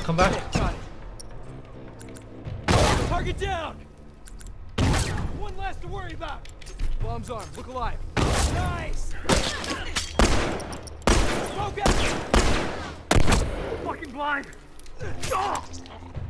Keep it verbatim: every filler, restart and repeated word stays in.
Come back. Got it. Target down! One less to worry about! Bomb's armed. Look alive. Nice! Smoke out! Fucking blind! Oh!